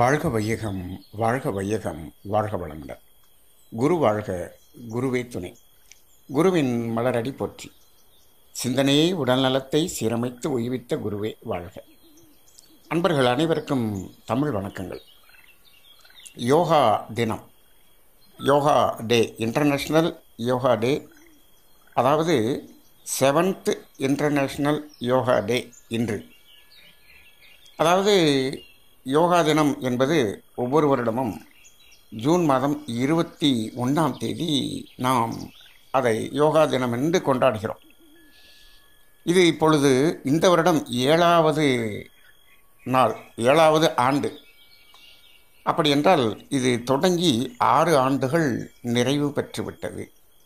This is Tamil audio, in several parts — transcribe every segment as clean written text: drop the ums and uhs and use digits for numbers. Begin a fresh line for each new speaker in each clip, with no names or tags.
வாழ்க வையகம், வாழ்க வையகம், வாழ்க வளமுடன். குரு வாழ்க, குருவே துணை. குருவின் மலரடி போற்றி. சிந்தனையை உடல்நலத்தை சீரமைத்து உய்வித்த குருவே வாழ்க. அன்பர்கள் அனைவருக்கும் தமிழ் வணக்கங்கள். யோகா தினம், yoga day, international yoga day, அதாவது 7th இன்டர்நேஷ்னல் யோகா டே இன்று. அதாவது யோகா தினம் என்பது ஒவ்வொரு வருடமும் ஜூன் மாதம் 21ஆம் தேதி நாம் அதை யோகா தினம் என்று கொண்டாடுகிறோம். இது இப்பொழுது இந்த வருடம் 7வது நாள், 7வது ஆண்டு. அப்படி என்றால் இது தொடங்கி 6 ஆண்டுகள் நிறைவு பெற்றுவிட்டது.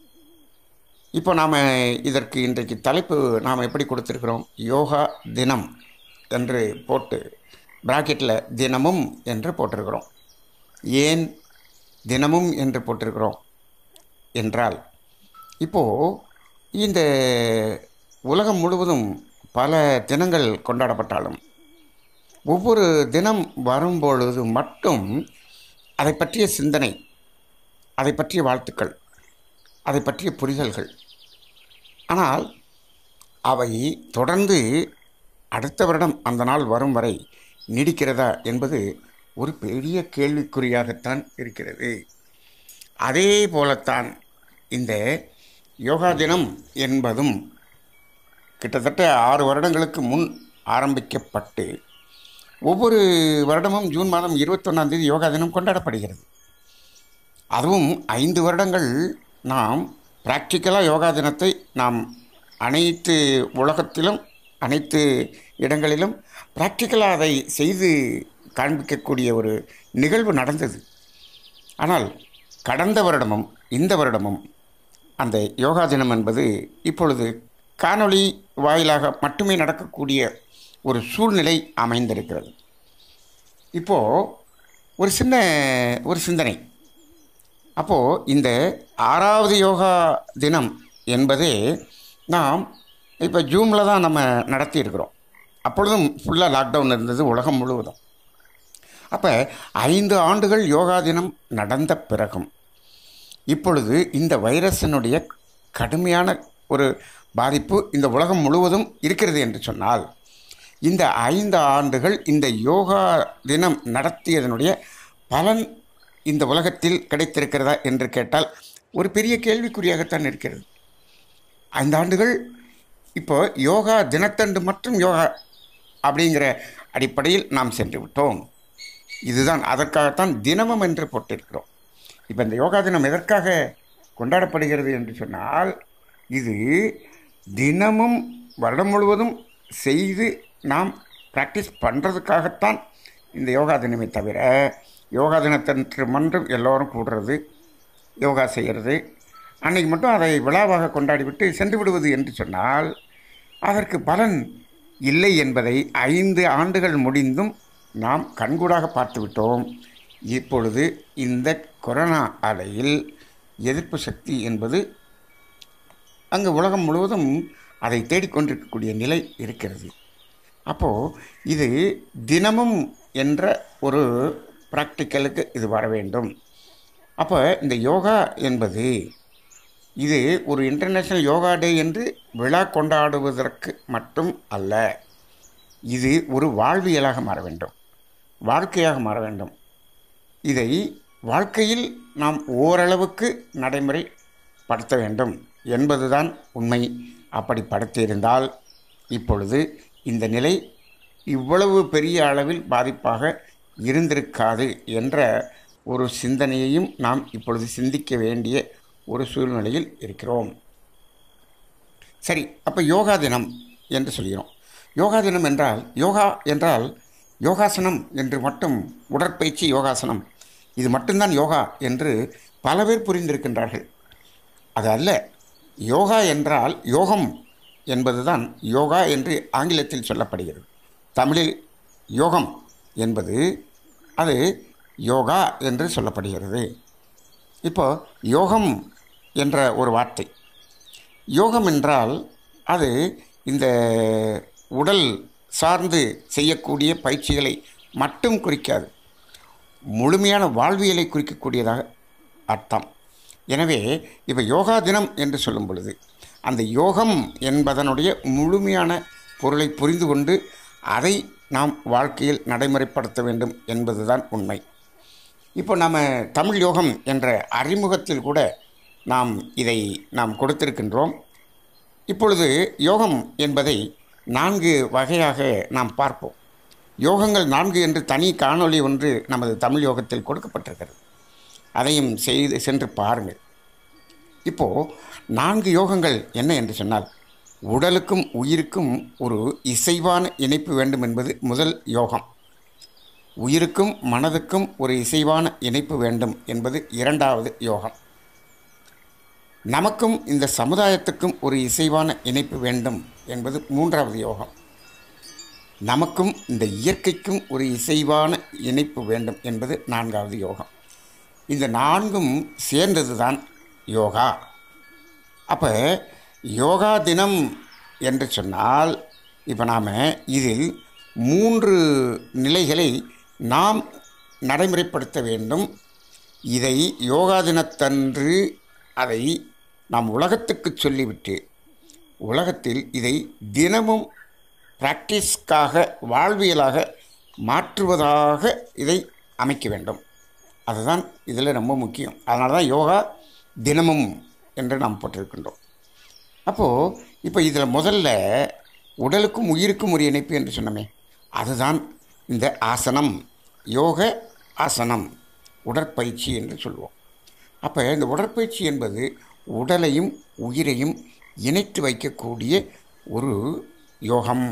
இப்போ நாம் இதற்கு இன்றைக்கு தலைப்பு நாம் எப்படி கொடுத்துருக்கிறோம்? யோகா தினம் என்று போட்டு பிராக்கெட்டில் தினமும் என்று போட்டிருக்கிறோம். ஏன் தினமும் என்று போட்டிருக்கிறோம் என்றால், இப்போது இந்த உலகம் முழுவதும் பல தினங்கள் கொண்டாடப்பட்டாலும் ஒவ்வொரு தினம் வரும்பொழுது மட்டும் அதை பற்றிய சிந்தனை, அதை பற்றிய வாழ்த்துக்கள், அதை பற்றிய புரிதல்கள், ஆனால் அவை தொடர்ந்து அடுத்த வருடம் அந்த நாள் வரும் வரை நீடிக்கிறதா என்பது ஒரு பெரிய கேள்விக்குறியாகத்தான் இருக்கிறது. அதே போலத்தான் இந்த யோகா தினம் என்பதும் கிட்டத்தட்ட 6 வருடங்களுக்கு முன் ஆரம்பிக்கப்பட்டு ஒவ்வொரு வருடமும் ஜூன் மாதம் 21ஆம் தேதி யோகா தினம் கொண்டாடப்படுகிறது. அதுவும் 5 வருடங்கள் நாம் ப்ராக்டிக்கலாக யோகா தினத்தை நாம் அனைத்து உலகத்திலும் அனைத்து இடங்களிலும் ப்ராக்டிக்கலாக அதை செய்து காண்பிக்கக்கூடிய ஒரு நிகழ்வு நடந்தது. ஆனால் கடந்த வருடமும் இந்த வருடமும் அந்த யோகா தினம் என்பது இப்பொழுது காணொளி வாயிலாக மட்டுமே நடக்கக்கூடிய ஒரு சூழ்நிலை அமைந்திருக்கிறது. இப்போது ஒரு சிந்தனை. அப்போது இந்த 6வது யோகா தினம் என்பதே நாம் இப்போ ஜூனில் தான் நம்ம நடத்தியிருக்கிறோம். அப்பொழுதும் ஃபுல்லாக லாக்டவுன் இருந்தது உலகம் முழுவதும். அப்போ 5 ஆண்டுகள் யோகா தினம் நடந்த பிறகும் இப்பொழுது இந்த வைரஸினுடைய கடுமையான ஒரு பாதிப்பு இந்த உலகம் முழுவதும் இருக்கிறது என்று சொன்னால், இந்த 5 ஆண்டுகள் இந்த யோகா தினம் நடத்தியதனுடைய பலன் இந்த உலகத்தில் கிடைத்திருக்கிறதா என்று கேட்டால் ஒரு பெரிய கேள்விக்குறியாகத்தான் இருக்கிறது. 5 ஆண்டுகள் இப்போ யோகா தினத்தன்று மற்றும் யோகா அப்படிங்கிற அடிப்படையில் நாம் சென்று விட்டோம். இதுதான், அதற்காகத்தான் தினமும் என்று போட்டிருக்கிறோம். இப்போ இந்த யோகா தினம் எதற்காக கொண்டாடப்படுகிறது என்று சொன்னால், இது தினமும் வருடம் முழுவதும் செய்து நாம் ப்ராக்டிஸ் பண்ணுறதுக்காகத்தான் இந்த யோகா தினமே தவிர, யோகா தினத்தன்று மட்டும் எல்லோரும் கூடுறது, யோகா செய்கிறது, அன்றைக்கு மட்டும் அதை விழாவாக கொண்டாடிவிட்டு சென்று விடுவது என்று சொன்னால் அதற்கு பலன் இல்லை என்பதை 5 ஆண்டுகள் முடிந்தும் நாம் கண்கூடாக பார்த்துவிட்டோம். இப்பொழுது இந்த கொரோனா அலையில் எதிர்ப்பு சக்தி என்பது அங்கு உலகம் முழுவதும் அதை தேடிக்கொண்டிருக்கக்கூடிய நிலை இருக்கிறது. அப்போது இது தினமும் என்ற ஒரு ப்ராக்டிக்கலுக்கு இது வர வேண்டும். அப்போ இந்த யோகா என்பது இது ஒரு இன்டர்நேஷ்னல் யோகா டே என்று விழா கொண்டாடுவதற்கு மட்டும் அல்ல, இது ஒரு வாழ்வியலாக மாற வேண்டும், வாழ்க்கையாக மாற வேண்டும். இதை வாழ்க்கையில் நாம் ஓரளவுக்கு நடைமுறைப்படுத்த வேண்டும் என்பதுதான் உண்மை. அப்படி படுத்தியிருந்தால் இப்பொழுது இந்த நிலை இவ்வளவு பெரிய அளவில் பாதிப்பாக இருந்திருக்காது என்ற ஒரு சிந்தனையையும் நாம் இப்பொழுது சிந்திக்க வேண்டிய ஒரு சூழ்நிலையில் இருக்கிறோம். சரி, அப்போ யோகா தினம் என்று சொல்கிறோம். யோகா தினம் என்றால், யோகா என்றால் யோகாசனம் என்று மட்டும், உடற்பயிற்சி யோகாசனம், இது மட்டும்தான் யோகா என்று பல பேர் புரிந்திருக்கின்றார்கள். அது அல்ல. யோகா என்றால் யோகம் என்பதுதான் யோகா என்று ஆங்கிலத்தில் சொல்லப்படுகிறது. தமிழில் யோகம் என்பது அது யோகா என்று சொல்லப்படுகிறது. இப்போது யோகம் என்ற ஒரு வார்த்தை, யோகம் என்றால் அது இந்த உடல் சார்ந்து செய்யக்கூடிய பயிற்சிகளை மட்டும் குறிக்காது. முழுமையான வாழ்வியலை குறிக்கக்கூடியதாக அர்த்தம். எனவே இப்போ யோகா தினம் என்று சொல்லும் பொழுது அந்த யோகம் என்பதனுடைய முழுமையான பொருளை புரிந்து கொண்டு அதை நாம் வாழ்க்கையில் நடைமுறைப்படுத்த வேண்டும் என்பதுதான் உண்மை. இப்போ நம்ம தமிழ் யோகம் என்ற அறிமுகத்தில் கூட இதை நாம் கொடுத்திருக்கின்றோம். இப்பொழுது யோகம் என்பதை 4 வகையாக நாம் பார்ப்போம். யோகங்கள் 4 என்று தனி காணொளி ஒன்று நமது தமிழ் யோகத்தில் கொடுக்கப்பட்டிருக்கிறது. அதையும் சென்று பாருங்கள். இப்போது 4 யோகங்கள் என்ன என்று சொன்னால், உடலுக்கும் உயிருக்கும் ஒரு இசைவான இணைப்பு வேண்டும் என்பது முதல் யோகம். உயிருக்கும் மனதுக்கும் ஒரு இசைவான இணைப்பு வேண்டும் என்பது 2வது யோகம். நமக்கும் இந்த சமுதாயத்துக்கும் ஒரு இசைவான இணைப்பு வேண்டும் என்பது 3வது யோகம். நமக்கும் இந்த இயற்கைக்கும் ஒரு இசைவான இணைப்பு வேண்டும் என்பது 4வது யோகம். இந்த 4ம் சேர்ந்தது தான் யோகா. அப்போ யோகா தினம் என்று சொன்னால், இப்போ நாம் இதில் 3 நிலைகளை நாம் நடைமுறைப்படுத்த வேண்டும். இதை யோகா தினத்தன்று அதை நாம் உலகத்துக்கு சொல்லிவிட்டு உலகத்தில் இதை தினமும் பிராக்டிஸ்க்காக வாழ்வியலாக மாற்றுவதாக இதை அமைக்க வேண்டும். அதுதான் இதில் ரொம்ப முக்கியம். அதனால தான் யோகா தினமும் என்று நாம் போட்டிருக்கின்றோம். அப்போது இப்போ இதில் முதல்ல உடலுக்கும் உயிருக்கும் ஒரு இணைப்பு என்று சொன்னோமே, அதுதான் இந்த ஆசனம், யோக ஆசனம், உடற்பயிற்சி என்று சொல்லுவோம். அப்போ இந்த உடற்பயிற்சி என்பது உடலையும் உயிரையும் இணைத்து வைக்கக்கூடிய ஒரு யோகம்.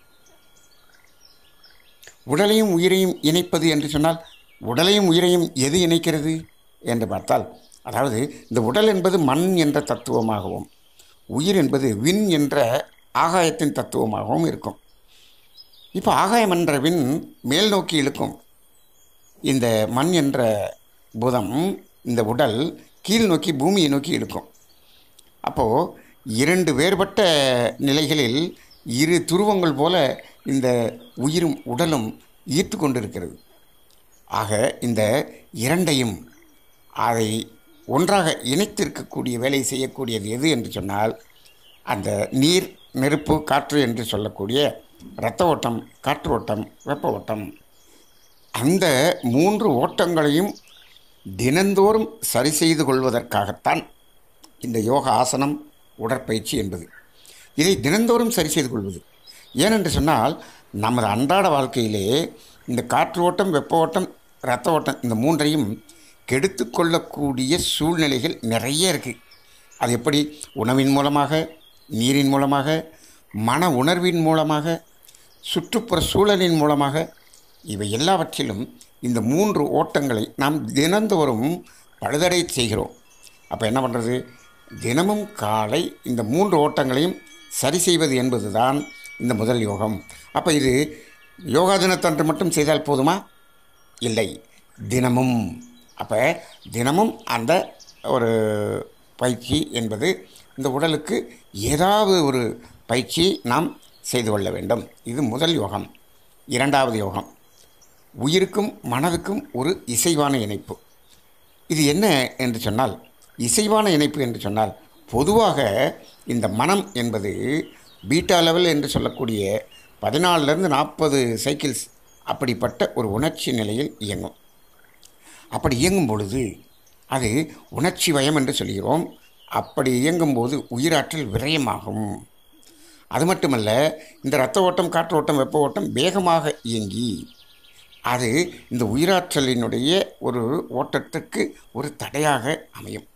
உடலையும் உயிரையும் இணைப்பது என்று சொன்னால், உடலையும் உயிரையும் எது இணைக்கிறது என்று பார்த்தால், அதாவது இந்த உடல் என்பது மண் என்ற தத்துவமாகவும் உயிர் என்பது விண் என்ற ஆகாயத்தின் தத்துவமாகவும் இருக்கும். இப்போ ஆகாயம் என்ற விண் மேல் நோக்கி இழுக்கும், இந்த மண் என்ற பூதம், இந்த உடல் கீழ் நோக்கி பூமியை நோக்கி இழுக்கும். அப்போது 2 வேறுபட்ட நிலைகளில் 2 துருவங்கள் போல இந்த உயிரும் உடலும் ஈர்த்து கொண்டிருக்கிறது. ஆக இந்த 2ஐயும் அதை ஒன்றாக இணைத்திருக்கக்கூடிய வேலை செய்யக்கூடியது எது என்று சொன்னால், அந்த நீர், நெருப்பு, காற்று என்று சொல்லக்கூடிய இரத்த ஓட்டம், காற்று ஓட்டம், வெப்ப ஓட்டம், அந்த 3 ஓட்டங்களையும் தினந்தோறும் சரி செய்து கொள்வதற்காகத்தான் இந்த யோக ஆசனம், உடற்பயிற்சி என்பது. இதை தினந்தோறும் சரி செய்து கொள்வது ஏனென்று சொன்னால், நமது அன்றாட வாழ்க்கையிலே இந்த காற்று ஓட்டம், வெப்ப ஓட்டம், இரத்த ஓட்டம், இந்த 3ஐயும் கெடுத்து கொள்ளக்கூடிய சூழ்நிலைகள் நிறைய இருக்குது. அது எப்படி? உணவின் மூலமாக, நீரின் மூலமாக, மன உணர்வின் மூலமாக, சுற்றுப்புற சூழலின் மூலமாக, இவை எல்லாவற்றிலும் இந்த 3 ஓட்டங்களை நாம் தினந்தோறும் பழுதடை செய்கிறோம். அப்போ என்ன பண்ணுறது? தினமும் காலை இந்த 3 ஓட்டங்களையும் சரி செய்வது என்பது தான் இந்த முதல் யோகம். அப்போ இது யோகா தினத்தன்று மட்டும் செய்தால் போதுமா? இல்லை, தினமும். அப்போ தினமும் அந்த ஒரு பயிற்சி என்பது இந்த உடலுக்கு ஏதாவது ஒரு பயிற்சி நாம் செய்து கொள்ள வேண்டும். இது முதல் யோகம். 2வது யோகம், உயிருக்கும் மனதுக்கும் ஒரு இசைவான இணைப்பு. இது என்ன என்று சொன்னால், இசைவான இணைப்பு என்று சொன்னால், பொதுவாக இந்த மனம் என்பது பீட்டா லெவல் என்று சொல்லக்கூடிய 14லேருந்து 40 சைக்கிள்ஸ் அப்படிப்பட்ட ஒரு உணர்ச்சி நிலையில் இயங்கும். அப்படி இயங்கும் பொழுது அது உணர்ச்சி வயம் என்று சொல்கிறோம். அப்படி இயங்கும்போது உயிராற்றல் விரயமாகும். அது மட்டுமல்ல, இந்த இரத்த ஓட்டம், காற்று ஓட்டம், வெப்ப ஓட்டம் வேகமாக இயங்கி அது இந்த உயிராற்றலினுடைய ஒரு ஓட்டத்துக்கு ஒரு தடையாக அமையும்.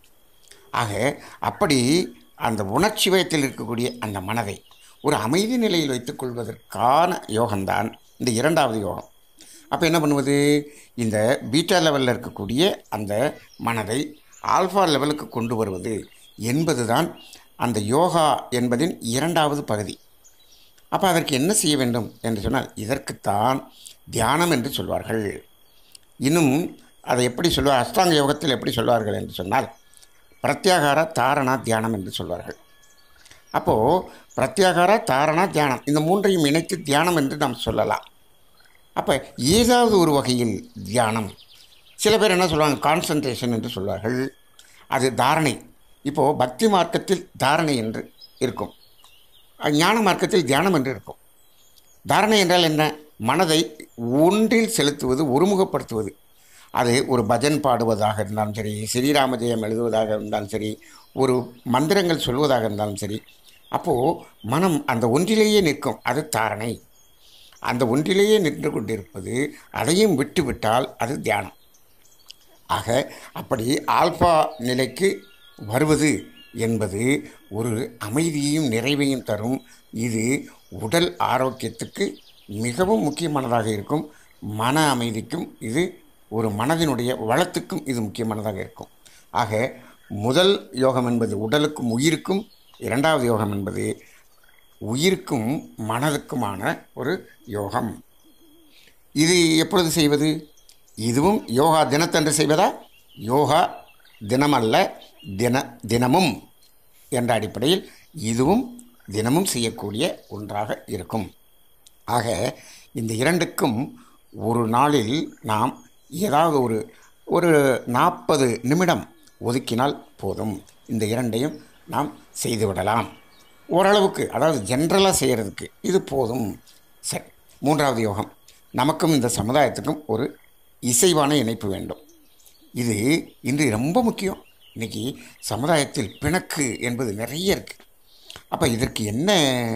ஆக அப்படி அந்த உணர்ச்சி வயத்தில் இருக்கக்கூடிய அந்த மனதை ஒரு அமைதி நிலையில் வைத்துக்கொள்வதற்கான யோகம்தான் இந்த 2வது யோகம். அப்போ என்ன பண்ணுவது? இந்த பீட்டா லெவலில் இருக்கக்கூடிய அந்த மனதை ஆல்ஃபா லெவலுக்கு கொண்டு வருவது என்பது தான் அந்த யோகா என்பதின் 2வது பகுதி. அப்போ அதற்கு என்ன செய்ய வேண்டும் என்று சொன்னால், இதற்குத்தான் தியானம் என்று சொல்வார்கள். இன்னும் அதை எப்படி சொல்வார்? அஷ்டாங்க யோகத்தில் எப்படி சொல்வார்கள் என்று சொன்னால், பிரத்யாகார, தாரணா, தியானம் என்று சொல்வார்கள். அப்போது பிரத்யாகார, தாரணா, தியானம், இந்த 3ஐயும் இணைத்து தியானம் என்று நாம் சொல்லலாம். அப்போ ஏதாவது ஒரு வகையில் தியானம் சில பேர் என்ன சொல்லுவாங்க, கான்சன்ட்ரேஷன் என்று சொல்வார்கள். அது தாரணை. இப்போது பக்தி மார்க்கத்தில் தாரணை என்று இருக்கும், ஞான மார்க்கத்தில் தியானம் என்று இருக்கும். தாரணை என்றால் என்ன? மனதை ஒன்றில் செலுத்துவது, ஒருமுகப்படுத்துவது. அது ஒரு பஜன் பாடுவதாக இருந்தாலும் சரி, ஸ்ரீராம ஜெயம் எழுதுவதாக இருந்தாலும் சரி, ஒரு மந்திரங்கள் சொல்வதாக இருந்தாலும் சரி, அப்போது மனம் அந்த ஒன்றிலேயே நிற்கும். அது தாரணை. அந்த ஒன்றிலேயே நின்று கொண்டிருப்பது, அதையும் விட்டுவிட்டால் அது தியானம். ஆக அப்படி ஆல்பா நிலைக்கு வருவது என்பது ஒரு அமைதியையும் நிறைவையும் தரும். இது உடல் ஆரோக்கியத்துக்கு மிகவும் முக்கியமானதாக இருக்கும். மன அமைதிக்கும் இது ஒரு மனதினுடைய வளத்துக்கும் இது முக்கியமானதாக இருக்கும். ஆக முதல் யோகம் என்பது உடலுக்கும் உயிருக்கும், இரண்டாவது யோகம் என்பது உயிருக்கும் மனதுக்குமான ஒரு யோகம். இது எப்பொழுது செய்வது? இதுவும் யோகா தினத்தன்று செய்வதா? யோகா தினமல்ல, தினமும் என்ற அடிப்படையில் இதுவும் தினமும் செய்யக்கூடிய ஒன்றாக இருக்கும். ஆக இந்த இரண்டுக்கும் ஒரு நாளில் நாம் ஏதாவது ஒரு 40 நிமிடம் ஒதுக்கினால் போதும். இந்த இரண்டையும் நாம் செய்துவிடலாம். ஓரளவுக்கு, அதாவது ஜென்ரலாக செய்கிறதுக்கு இது போதும். சரி, மூன்றாவது யோகம். நமக்கும் இந்த சமுதாயத்துக்கும் ஒரு இசைவான இணைப்பு வேண்டும். இது இன்று ரொம்ப முக்கியம். இன்றைக்கி சமுதாயத்தில் பிணக்கு என்பது நிறைய இருக்குது. அப்போ இதற்கு என்ன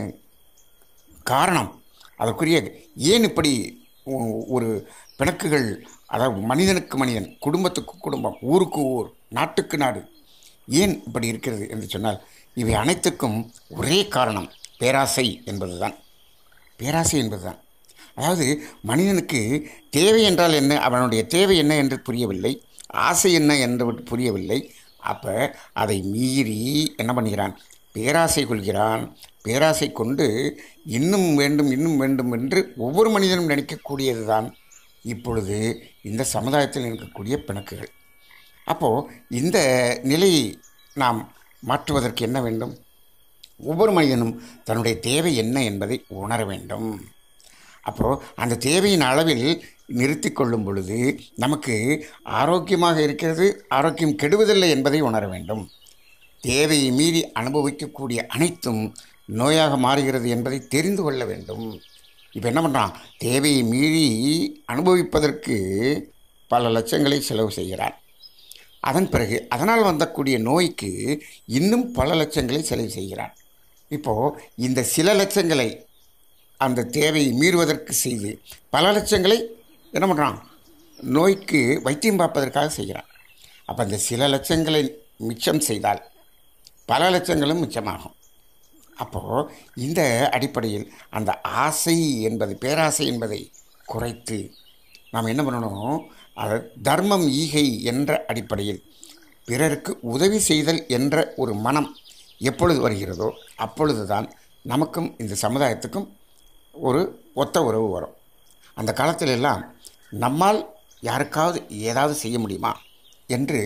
காரணம்? அதற்குரிய ஏன் இப்படி ஒரு பிணக்குகள், அதாவது மனிதனுக்கு மனிதன், குடும்பத்துக்கு குடும்பம், ஊருக்கு ஊர், நாட்டுக்கு நாடு ஏன் இப்படி இருக்கிறது என்று சொன்னால், இவை அனைத்துக்கும் ஒரே காரணம் பேராசை என்பது தான். பேராசை என்பது தான். அதாவது மனிதனுக்கு தேவை என்றால் என்ன, அவனுடைய தேவை என்ன என்று புரியவில்லை, ஆசை என்ன என்று புரியவில்லை. அப்போ அதை மீறி என்ன பண்ணுகிறான்? பேராசை கொள்கிறான். பேராசை கொண்டு இன்னும் வேண்டும் இன்னும் வேண்டும் என்று ஒவ்வொரு மனிதனும் நினைக்கக்கூடியது தான் இப்பொழுது இந்த சமுதாயத்தில் இருக்கக்கூடிய பிணக்குகள். அப்போது இந்த நிலையை நாம் மாற்றுவதற்கு என்ன வேண்டும்? ஒவ்வொரு மனிதனும் தன்னுடைய தேவை என்ன என்பதை உணர வேண்டும். அப்போது அந்த தேவையின் அளவில் நிறுத்தி கொள்ளும் பொழுது நமக்கு ஆரோக்கியமாக இருக்கிறது, ஆரோக்கியம் கெடுவதில்லை என்பதை உணர வேண்டும். தேவையை மீறி அனுபவிக்கக்கூடிய அனைத்தும் நோயாக மாறுகிறது என்பதை தெரிந்து கொள்ள வேண்டும். இப்போ என்ன பண்ணுறான்? தேவையை மீறி அனுபவிப்பதற்கு பல லட்சங்களை செலவு செய்கிறான். அதன் பிறகு அதனால் வந்தக்கூடிய நோய்க்கு இன்னும் பல லட்சங்களை செலவு செய்கிறான். இப்போது இந்த சில லட்சங்களை அந்த தேவையை மீறுவதற்கு செய்து பல லட்சங்களை என்ன பண்ணுறான்? நோய்க்கு வைத்தியம் பார்ப்பதற்காக செய்கிறான். அப்போ அந்த சில லட்சங்களை மிச்சம் செய்தால் பல லட்சங்களும் மிச்சமாகும். அப்போது இந்த அடிப்படையில் அந்த ஆசை என்பது, பேராசை என்பதை குறைத்து நாம் என்ன பண்ணணும்? அதை தர்மம், ஈகை என்ற அடிப்படையில் பிறருக்கு உதவி செய்தல் என்ற ஒரு மனம் எப்பொழுது வருகிறதோ அப்பொழுது தான் நமக்கும் இந்த சமுதாயத்துக்கும் ஒரு ஒத்த உறவு வரும். அந்த காலத்தில் எல்லாம் நம்மால் யாருக்காவது ஏதாவது செய்ய முடியுமா என்று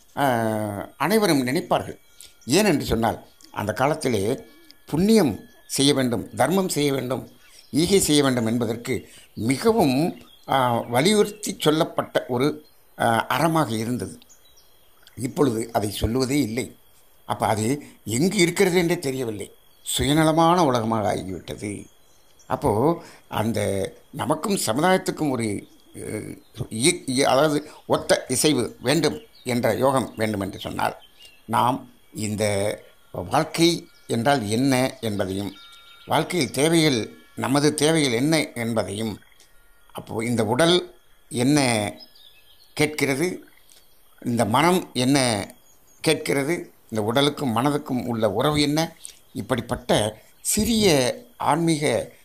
அனைவரும் நினைப்பார்கள். ஏனென்று சொன்னால் அந்த காலத்திலே புண்ணியம் செய்ய வேண்டும், தர்மம் செய்ய வேண்டும், ஈகை செய்ய வேண்டும் என்பதற்கு மிகவும் வலியுறுத்தி சொல்லப்பட்ட ஒரு அறமாக இருந்தது. இப்பொழுது அதை சொல்லுவதே இல்லை. அப்போ அது எங்கு இருக்கிறது என்றே தெரியவில்லை. சுயநலமான உலகமாக ஆகிவிட்டது. அப்போது அந்த நமக்கும் சமுதாயத்துக்கும் ஒரு அதாவது ஒத்த இசைவு வேண்டும் என்ற யோகம் வேண்டும் என்று சொன்னால், நாம் இந்த வாழ்க்கை என்றால் என்ன என்பதையும், வாழ்க்கையில் தேவைகள், நமது தேவைகள் என்ன என்பதையும், அப்போது இந்த உடல் என்ன கேட்கிறது, இந்த மனம் என்ன கேட்கிறது, இந்த உடலுக்கும் மனதுக்கும் உள்ள உறவு என்ன, இப்படிப்பட்ட சிறிய ஆன்மீக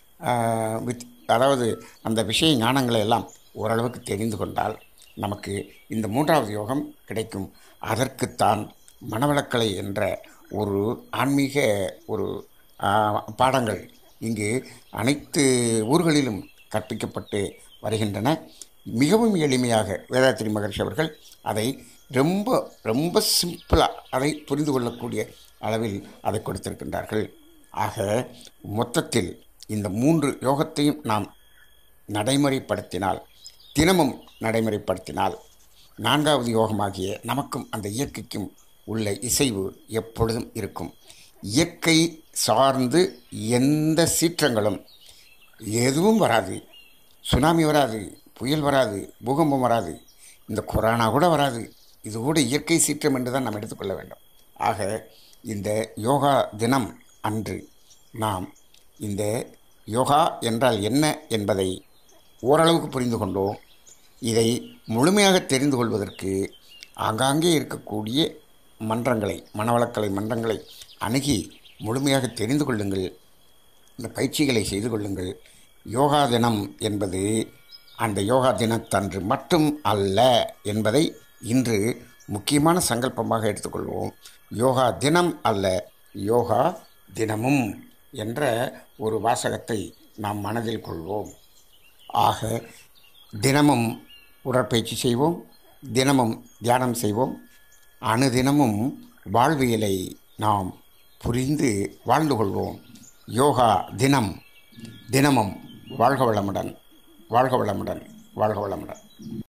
அதாவது அந்த விஷய ஞானங்களை எல்லாம் ஓரளவுக்கு தெரிந்து கொண்டால் நமக்கு இந்த மூன்றாவது யோகம் கிடைக்கும். அதற்குத்தான் மனவளக்கலை என்ற ஒரு ஆன்மீக ஒரு பாடங்கள் இங்கு அனைத்து ஊர்களிலும் கற்பிக்கப்பட்டு வருகின்றன. மிகவும் எளிமையாக வேதாத்திரி மகர்ஷி அவர்கள் அதை ரொம்ப ரொம்ப சிம்பிளாக அதை புரிந்து கொள்ளக்கூடிய அளவில் அதை கொடுத்திருக்கின்றார்கள். ஆக மொத்தத்தில் இந்த 3 யோகத்தையும் நாம் நடைமுறைப்படுத்தினால், தினமும் நடைமுறைப்படுத்தினால் நான்காவது யோகமாகிய நமக்கும் அந்த இயற்கைக்கும் உள்ள இசைவு எப்பொழுதும் இருக்கும். இயற்கை சார்ந்து எந்த சீற்றங்களும் எதுவும் வராது. சுனாமி வராது, புயல் வராது, பூகம்பம் வராது, இந்த கொரோனா கூட வராது. இது கூட இயற்கை சீற்றம் என்று தான் நாம் எடுத்துக்கொள்ள வேண்டும். ஆக இந்த யோகா தினம் அன்று நாம் இந்த யோகா என்றால் என்ன என்பதை ஓரளவுக்கு புரிந்து கொண்டோம். இதை முழுமையாக தெரிந்து கொள்வதற்கு ஆங்காங்கே இருக்கக்கூடிய மன்றங்களை, மனவளக்கலை மன்றங்களை அணுகி முழுமையாக தெரிந்து கொள்ளுங்கள். இந்த பயிற்சிகளை செய்து கொள்ளுங்கள். யோகா தினம் என்பது அந்த யோகா தினத்தன்று மட்டும் அல்ல என்பதை இன்று முக்கியமான சங்கல்பமாக எடுத்துக்கொள்வோம். யோகா தினம் அல்ல, யோகா தினமும் என்ற ஒரு வாசகத்தை நாம் மனதில் கொள்வோம். ஆக தினமும் உடற்பயிற்சி செய்வோம், தினமும் தியானம் செய்வோம், அணுதினமும் வாழ்வியலை நாம் புரிந்து வாழ்ந்து கொள்வோம். யோகா தினம் தினமும் வாழ்க வளமுடன், வாழ்க வளமுடன், வாழ்க வளமுடன்.